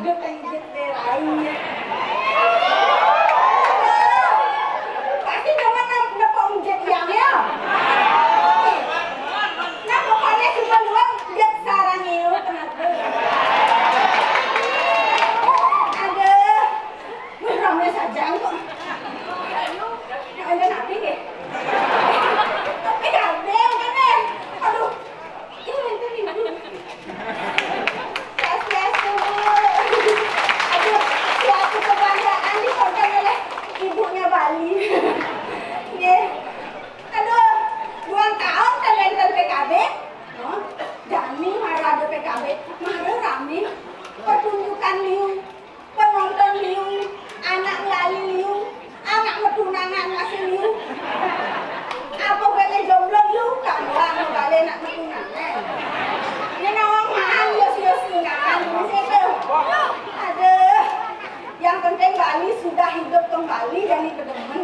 ada pengen lain. Pasti nama dapat unjet yang ya. Nah pokoknya cuma luang jet sarang itu kenapa? Ada ramai saja kok. Ada nabi deh. Tapi ada kan ya. Aduh, ini itu. Aduh, suatu kebanggaan dikonten oleh ibunya Bali. Nih, aduh, 2 tahun talenta PKB. Oh, Jani marah ada PKB, marah rame. Pertunjukan liung, penonton liung, anak ngelali liung, anak metunangan masih liung. Apa boleh jomblo liung kan? Orang boleh nak metunangan. Ini nawang mahal yos tunangan di situ. Ada. Yang penting Bali sudah hidup kembali jadi kedemen.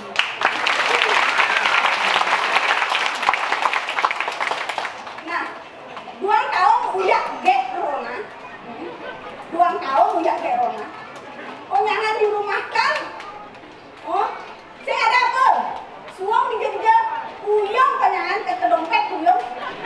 Nah, 2 tahun uyak gek corona. 2 tahun uyak gek corona. Oh jangan dirumahkan. Oh, saya ada apa? Suang dijaga uyang panjangan ke dompet uyang.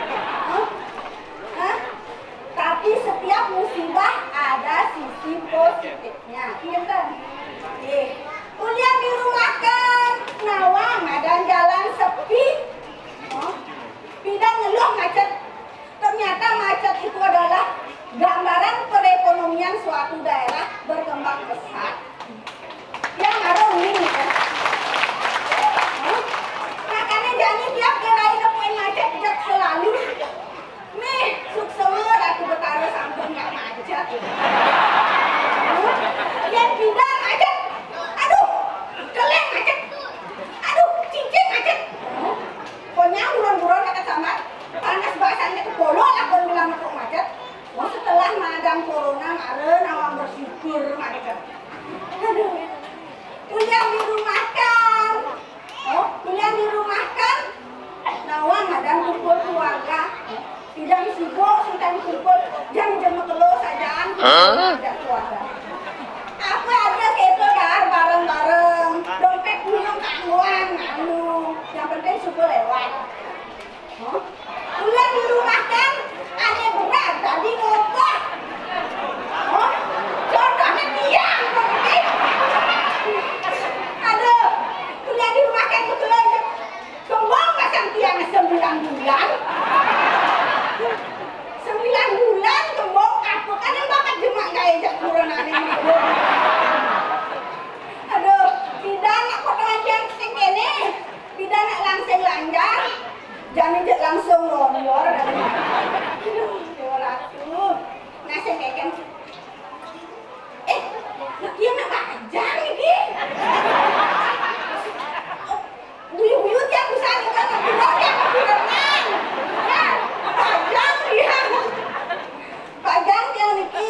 Hah? Tapi setiap musibah ada sisi positifnya. Iya kan? Kuliah dirumahkan, nawang ada jalan sepi. Oh, bidang ngeluh macet. Ternyata macet itu adalah gambaran perekonomian suatu daerah berkembang pesat. Yang harus ini kan? Makanya jadi tiap gerai nemuin macet jak selalu. Nih, suksemer aku bertaruh sampai nggak macet. Yang bidang macet. Aduh, keleng macet. Aduh, cincin macet. Pokoknya buron-buron kata sama. Panas bahasanya ke polo lah kalau bilang makhluk macet. Oh, setelah madam corona kemarin awam bersyukur macet. Aduh, kuliah dirumahkan. Oh, kuliah dirumahkan. Nawang madam kumpul keluarga. Tidak sibuk, sudah kumpul. Jam-jam telur sajaan ada keluarga. Apa aja gitu dar bareng-bareng. Dompet punya kangguan, anu. Yang penting syukur lewat. Oh, kuliah dirumahkan. Aneh berat tadi ngopah. Oh, contohnya dia. Aduh, kuliah dirumahkan itu lagi. Kembang pasang tiang 9 bulan. 9 bulan kembang apa kan yang bakal jemak gaya jak corona ini. Aduh, pidana potongan yang segini. Pidana langsung lancar. Jangan jak langsung lor. Aduh, dewa ngasih keken. Dia nak bajang ini. Buyut-buyut yang besar kan, buyut yang berenang. Ya, bajang dia. Bajang yang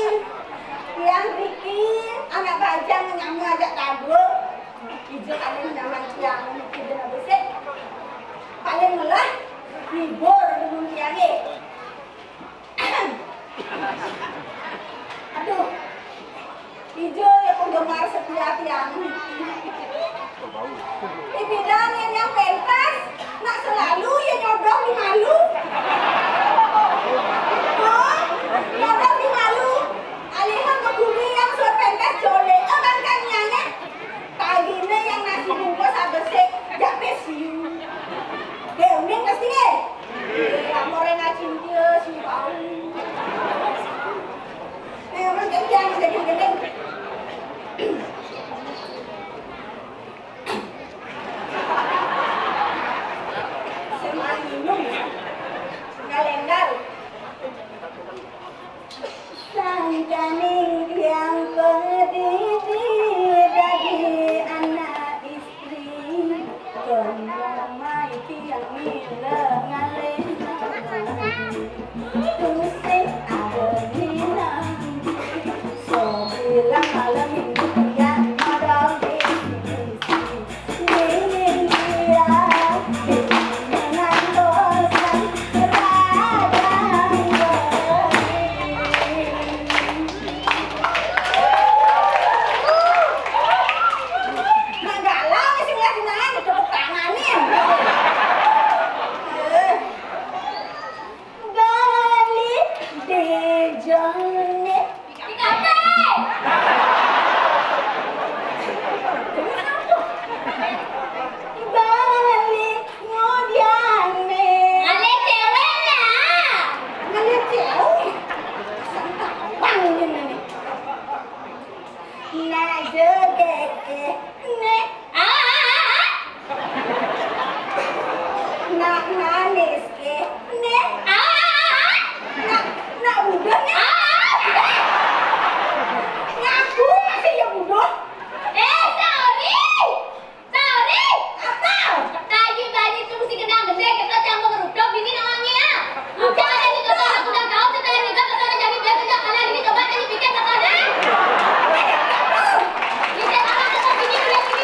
Riki, anak bajang yang ngajak tabur. Hijau kalian nyaman yang mikir dengan besar. Paling melah, libur dengan tiangnya. Aduh, hijau ya penggemar setia tiang. Di bidang yang pentas, nak selalu ya nyodong di malu. Oh, nyodong di malu. Alihan ke bumi yang suat pentas jole, kan nyanya. Tagine yang nasi bungkus abesek, manis ke nek nak udah nek ngaku masih yang udah sorry apa tadi itu mesti kena gede kita jangan meruduk ini namanya udah ada di kota aku udah tahu setelah nikah kata jadi biar tidak kalian ini coba tadi pikir kata ada ini apa kata ini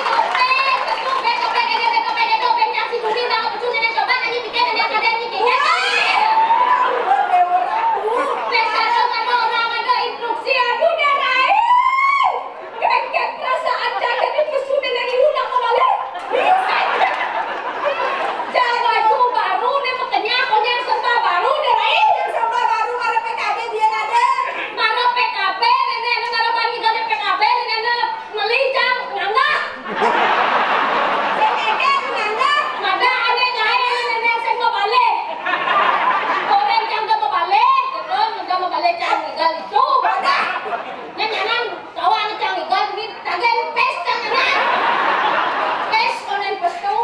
topeng kasih bumi banget betul dan coba tadi pikir ada ini pikir besar dong orang ada instruksi aduh darai kaget perasaan jaga itu sudah dari udah kembali jangan tuh baru nih makanya aku yang serba baru darai yang serba baru ada PKB dia ada mana PKB nenek negara bani dari PKB nenek melincang ngangga ada nenek saya mau balik orang yang gak mau balik orang gak mau balik jangan tinggal itu ada nyanyian kawan jangan tinggal ini tagen pes jangan pes online pes tuh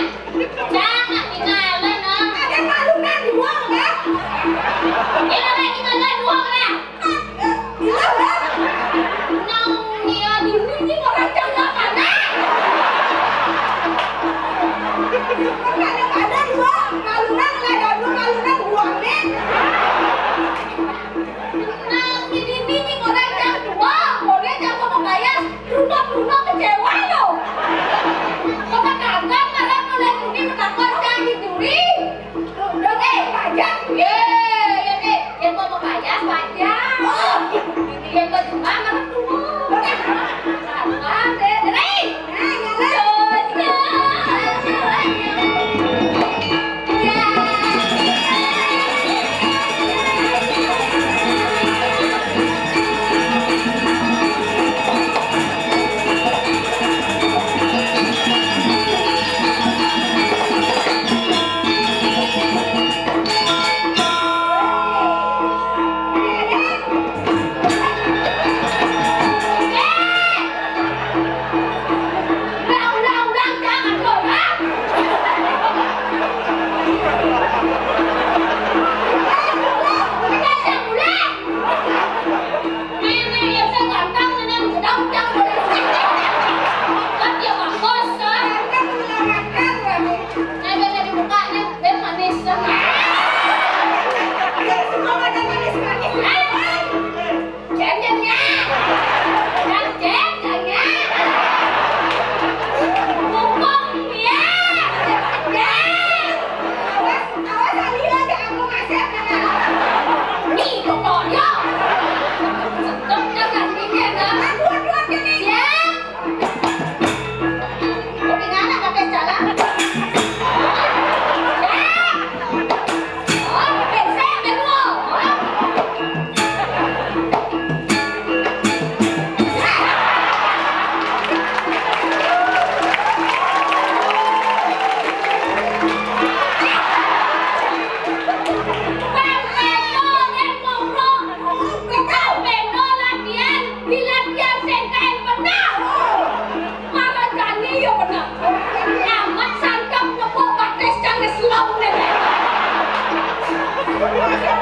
Jangan tinggalin, ada malunan di uang, kan? Ini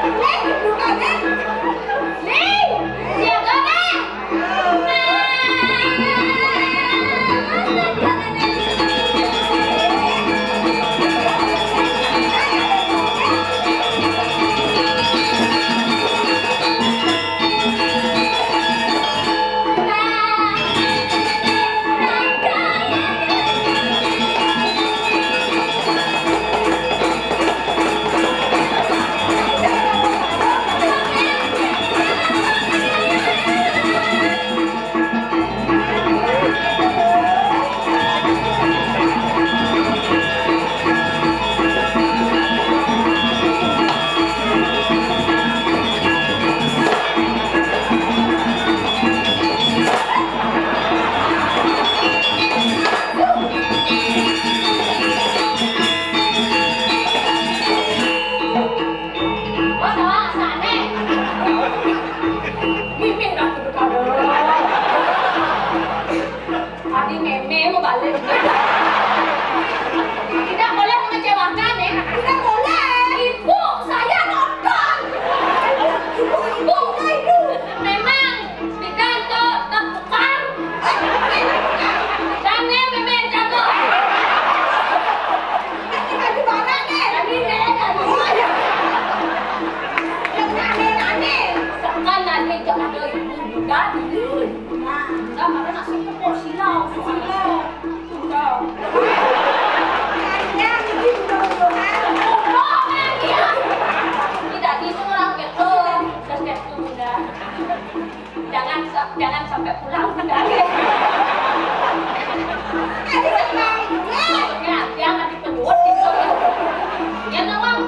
Jangan sampai pulang bunda. Jangan dipenuh itu. Ya nawang.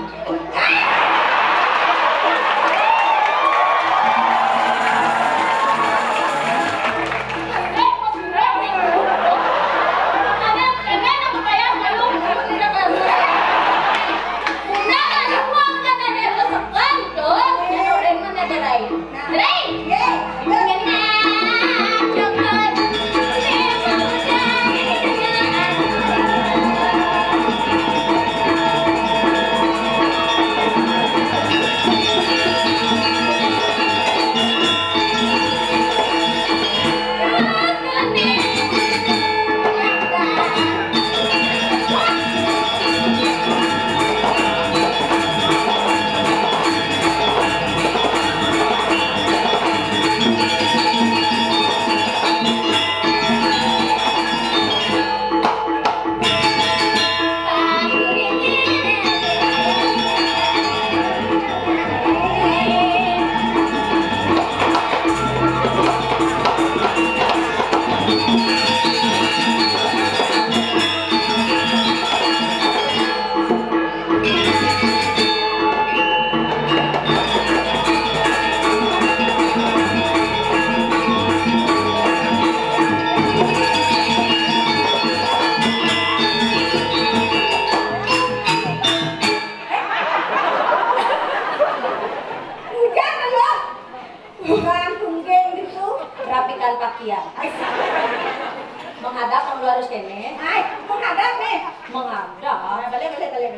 Menghadap kamu harus kene. Menghadap nih. Menghadap. Balik.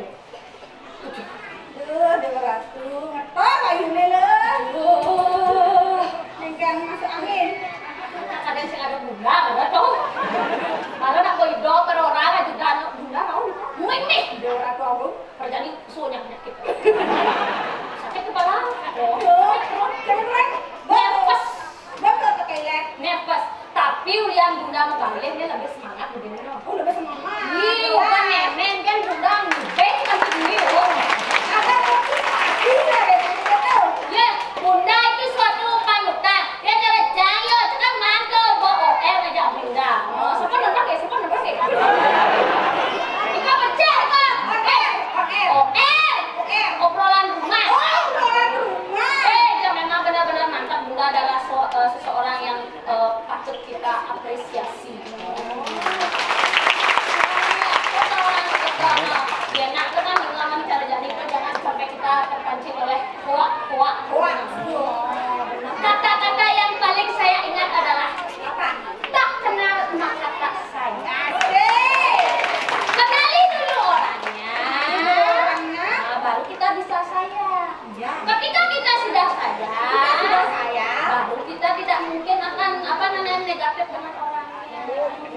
Dewa Ratu, ngetor ayune lho. Nengkang masuk angin. Kadang sing ada bunda, ada tuh. Malah nak koyo do karo ora juga anak bunda mau. Muing nih. Dewa Ratu aku. Perjani sunya penyakit. Sakit kepala. Nervous. Betul kayak. Nervous. Tapi ulian bunda membalik dia lebih semangat begini loh. Oh, lebih semangat. Ih, bukan nemen kan bunda ngibeng kan begini loh. Ada motivasi dari itu. Ya, bunda itu suatu panutan. Dia cara jayo, tekan mantul, bohong, aja bunda. Siapa nonton ya? Ika percaya kan? Oke.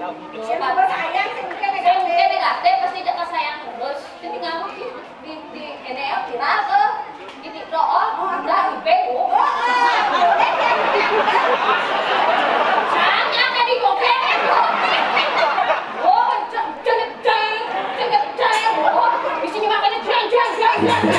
Siapa bersayang sing kene Saya mungkin negatif pasti jangan sayang terus. Jadi nggak di NL viral ke di doa udah di PU. Sangat tadi gokek. Oh, jangan. Di sini makannya jang.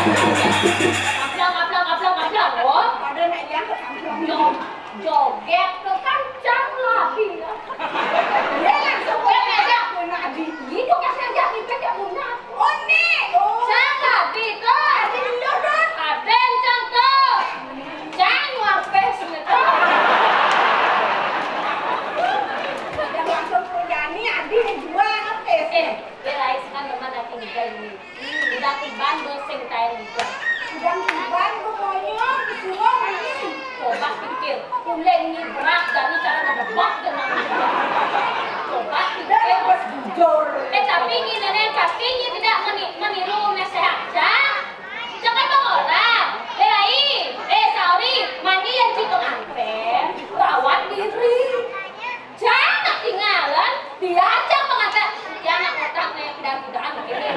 Ngaplang. Oh, pada nek yang kesampelan. joget ke kancang lagi. Ya langsung aja punya adi. Itu kasih aja di pecah punya. Oh nih. Sangat itu. Adi lurus. Ada contoh. Jangan wapes gitu. Dan langsung Purjani adi jual ngepes. Berais kan teman ada tinggal ini. Udah tiban sing tayo gitu. Dan tiban pokoknya disuruh ini. Coba pikir, uleng ini berat dan ini cara ngedebak dengan coba Dan pikir. pas jujur. Tapi ini tidak meniru nasihat. Jangan orang. Sorry, mandi yang citu anten, rawat diri. Jangan tinggalan, diajak pengantin. Ya anak otak nih tidak begini.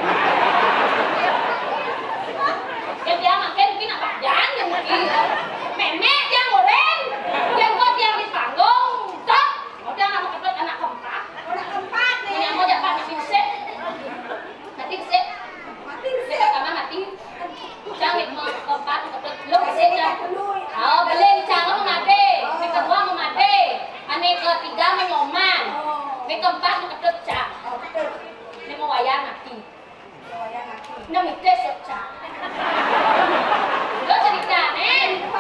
Dia makin mungkin apa? Jangan mungkin. Memek yang goreng, yang buat yang di panggung, tak. Udah anak ketut anak keempat. Orang keempat nih. Yang mau dapat mati sih. Mati sih. Pertama mati. Jangan mau keempat ketut lu sih dah. Oh, beli jangan mati. Yang kedua mau mati. Ane ketiga menyoman. Yang keempat ketut cak. Ini mau wayang mati. Nó mình tê sụp trả. Đó cho đi trả nè.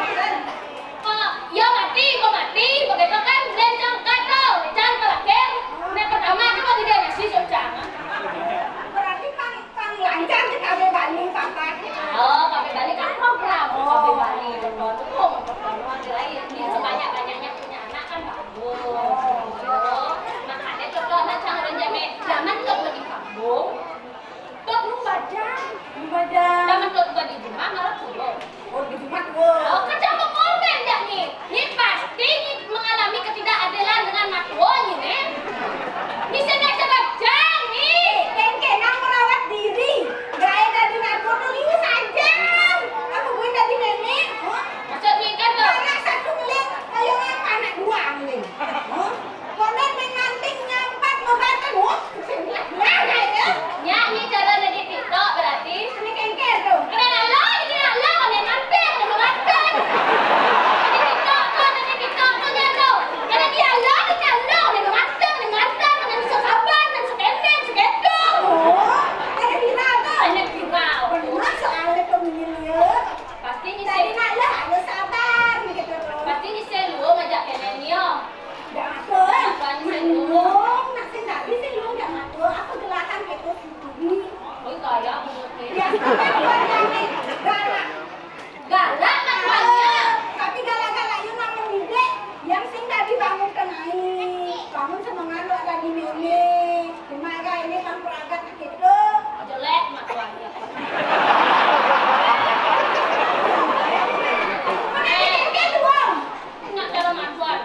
Yo mati, pakai kan dan jangan kata, jangan pelakir. Nek pertama itu bagi dia nasi sụp trả. Berarti pang lancar kita be Bali papat. Oh, pakai Bali kan program. Pakai Bali betul. Lain dia sebanyak-banyaknya punya anak kan bagus. Makanya contohnya jangan jangan di kampung. Tot lu baca. Taman tot di rumah malah pulau. Oh di rumah gua. Oh, kacau komen dah nih. Ini pasti mengalami ketidakadilan dengan makwonya nih. Ini saya sebajang nih. Kenang merawat diri. Gaya dari narkoba ini saja. Aku gue dari nenek. Maksudnya kan loh. Anak satu milik, ayo yang anak dua milik. Konon menganting nyampak membatan. Mana ya? Ya, ini cara di TikTok berarti. Ini kengker tuh. Kena Allah, ada mantan. Di TikTok tuh jatuh. Karena dia Allah, ada mantan, dengan bisa sabar, dan sekendeng, segendong. Oh, ada viral tuh. Banyak viral. Benar soalnya pemilihnya. Pasti ini Tadi nak lah, harus sabar gitu. pasti ini saya lu ngajak Kenenio. Jangan ngatur. Bukan saya dulu. Nak sendiri sih lu jangan ngatur. Aku gelakan gitu sendiri. Oh, kaya menurut Yang buat yang galak. galak makanya. Tapi galak-galak itu nama mide yang sing tadi bangun kenai. Bangun semangat lu lagi mene. Gimana ini kan peragat gitu. Jelek makanya. Nak cara maduan.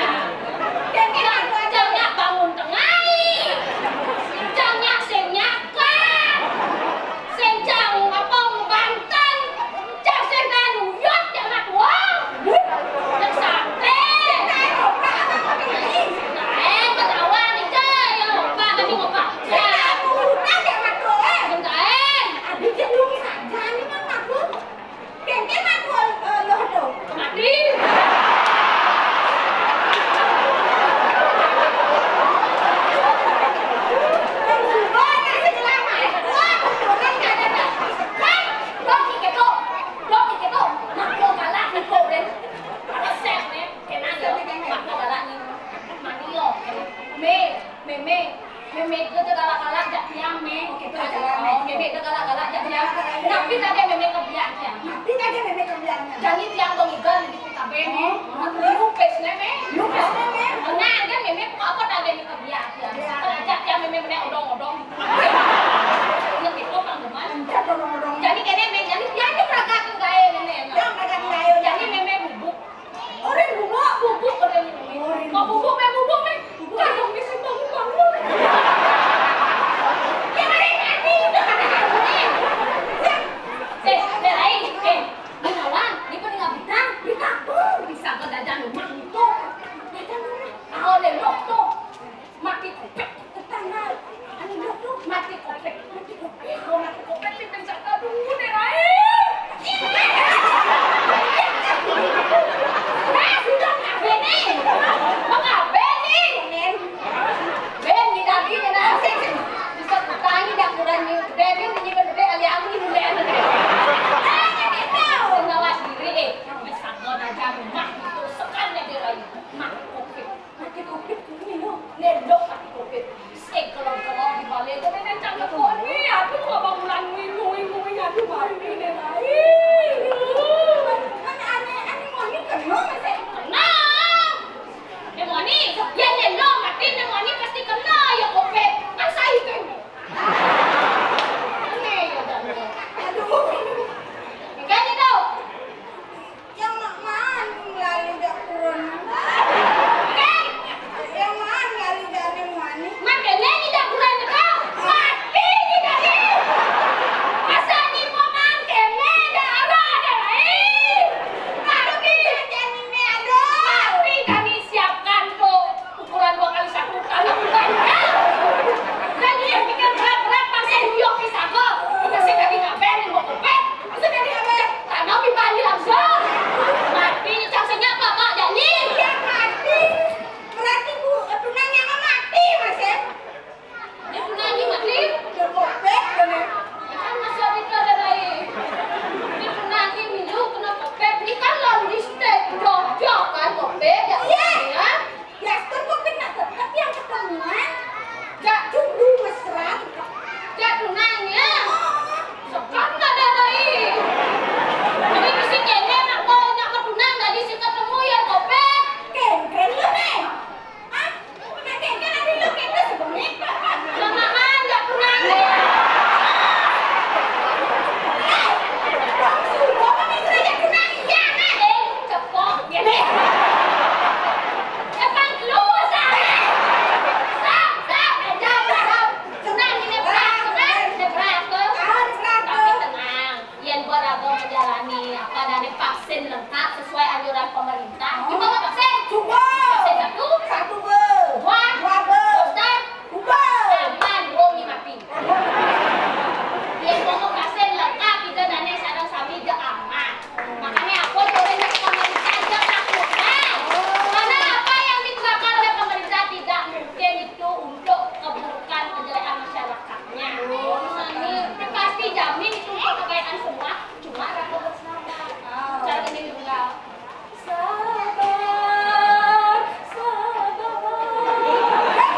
Jangan bangun tengah. Jangan senyakan. Senjang apa Banten. Jangan senang Nuyot jangan uang. Jangan santai. Nah, ketawa nih cah. Ya lupa tadi mau baca. Mati. Meme itu galak-galak jak tiang me. Meme itu galak-galak jak tiang. Tapi tadi meme kebiasaan. Jangan tiang pengigal di PKB me. Lupes ne me. Nah, kan meme apa tadi ni kebiasaan. Terajak tiang meme menek odong-odong. Ini itu kan teman. Jadi kene me jadi tiang tu peragak gae nenek. Jadi meme bubuk. Bubuk orang ini. Kau bubuk me. Kalau misi bangun. vaksin lengkap sesuai anjuran pemerintah. Gimana vaksin? Cukup. Vaksin satu Be. dua Be. booster Cukup. aman bumi mati. Yang ngomong vaksin lengkap itu dana sarang sami gak aman. Makanya aku turun ke pemerintah aja lakukan. Karena apa yang dikeluarkan oleh pemerintah tidak mungkin itu untuk keburukan kejelekan masyarakatnya. Ini pasti jamin itu untuk kebaikan semua. Cuma aku bersabar. Cara ini juga. Sabar, sabar.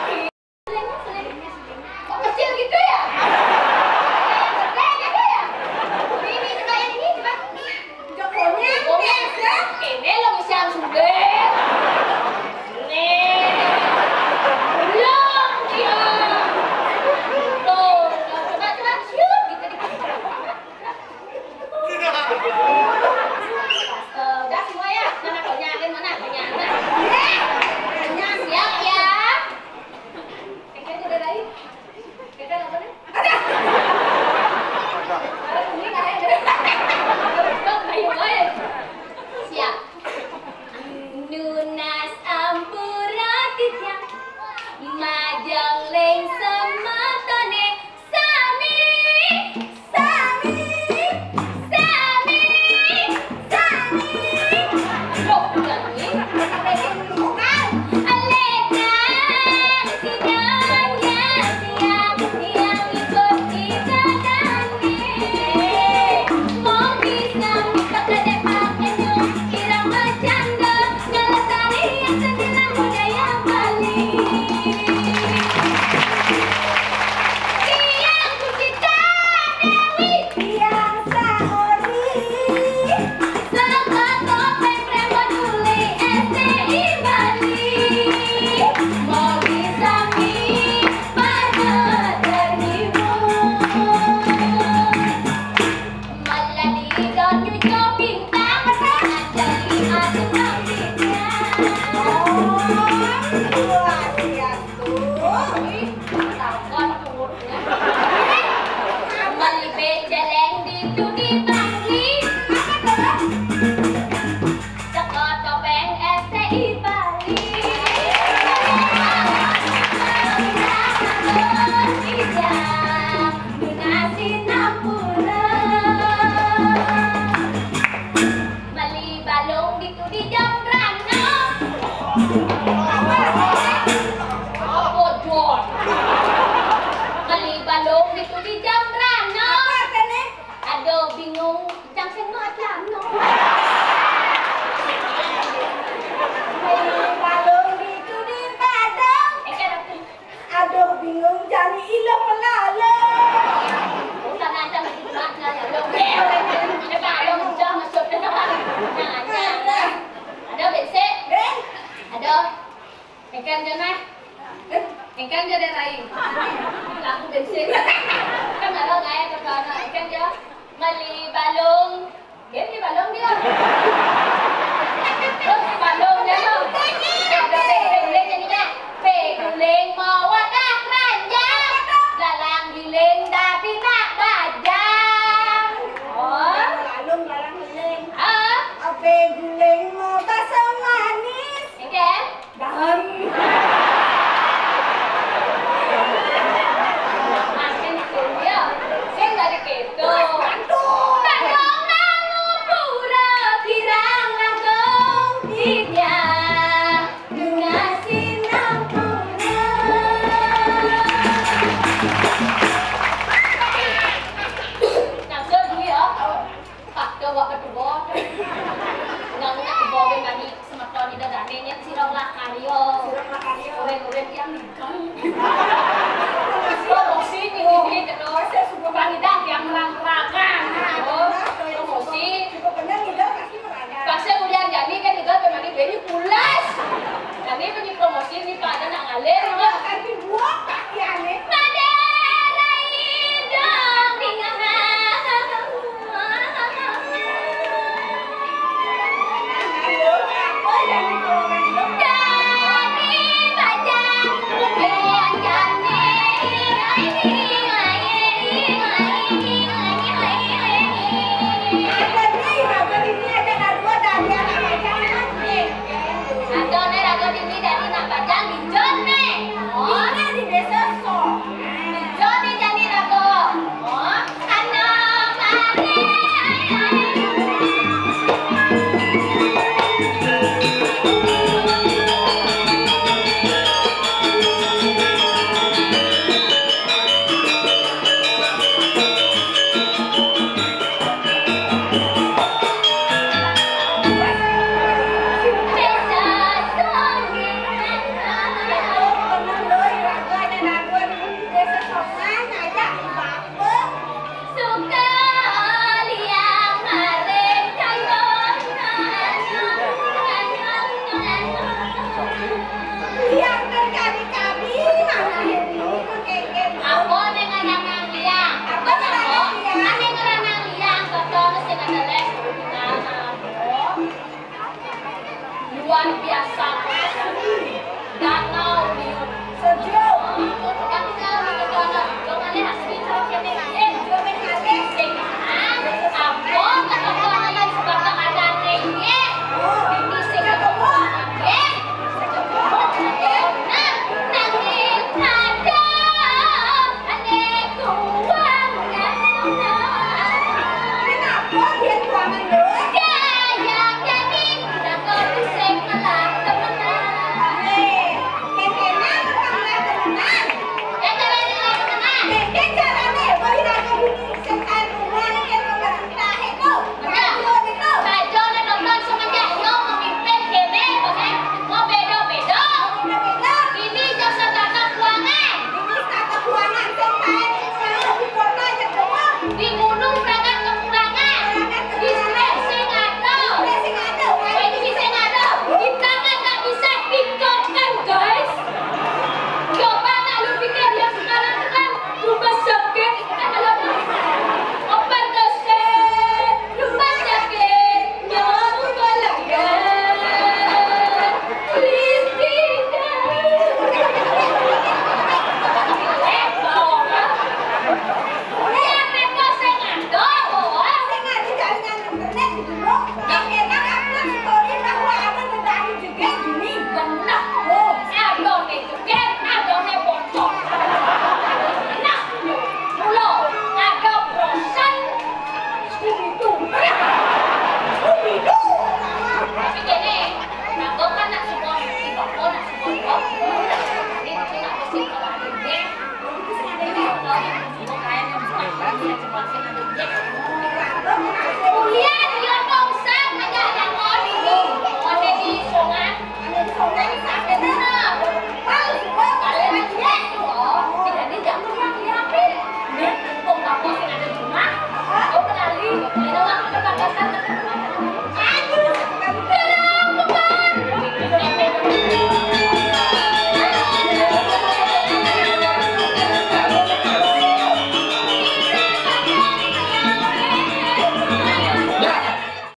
Kok kecil gitu ya? Kayak gitu ya? Ini coba yang ini coba. Jokonya biasa. Ini lo bisa sudah. Nih. Belum dia. Tuh, coba shoot gitu dikit. Udah semua ya. Mana kau nyalin mana? Nyalin. Hanya siap ya. Kayaknya udah lain. Kita apa nih? Ini kayak siap. Nunas ampuratitnya majang leng sematone sami sami sami sami loh bukan ini alena sidanya siang yang ikut kita dani mau bisa minta kade pakainya irama canda ngelestari yang senang budaya Bali tiang kucita Dewi Tiang Saori. saka topeng remoduli STI Bali mau bisa pada terhibur maladi dan nyuco bintang jadi asing rambutnya Luar biasa. takon umurnya mali beceleng itu dipanggil saka topeng STI Bali Bali balong itu di jam rana pojok Bali balong itu di jam rana Apa kene? aduh bingung cang sing macam no Balong itu di padang. kan aku Aduh bingung jadi ilang melala. bukan ada di mana ya lo balong udah masuk ke dalam nah ada besek Ben. ada ikan jana ikan jadi lain lagu bensin kan ada gaya terkana ikan dia mali balong dia di balong dia terus balong dia lo ada peng jadinya peng mau wadah keranjang dalang giling tapi tak bajang oh Balong barang geleng. ah Ape geleng mau basa manis. ikan Dan makin itu dia saya nggak ada keto Aduh. Tadong nangu pura kirang langkong tidya Nunasin ampura Nangsa dia Pak coba kedua Nang nak kebawa bani semeton di dadane nya sirong lah karyo luar biasa